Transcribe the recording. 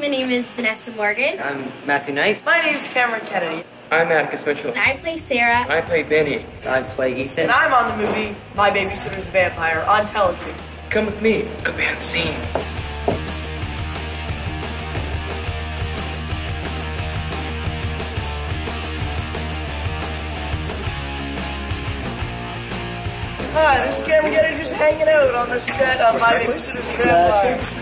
My name is Vanessa Morgan. I'm Matthew Knight. My name is Cameron Kennedy. I'm Atticus Mitchell. And I play Sarah. I play Benny. I play Ethan. And I'm on the movie My Babysitter's A Vampire on television. Come with me. Let's go behind the scenes. Hi, this is Cameron Kennedy just hanging out on the set of My Babysitter's A Vampire.